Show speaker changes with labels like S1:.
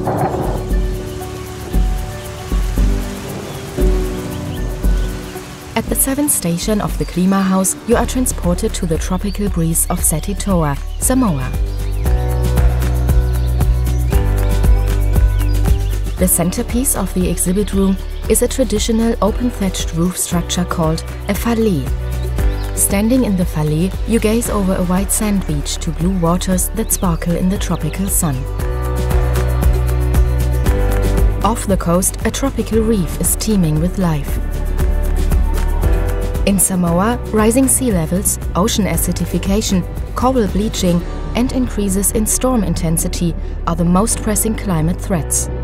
S1: At the 7th station of the Klima House, you are transported to the tropical breeze of Satitoa, Samoa. The centerpiece of the exhibit room is a traditional open-thatched roof structure called a fale. Standing in the fale, you gaze over a white sand beach to blue waters that sparkle in the tropical sun. Off the coast, a tropical reef is teeming with life. In Samoa, rising sea levels, ocean acidification, coral bleaching, and increases in storm intensity are the most pressing climate threats.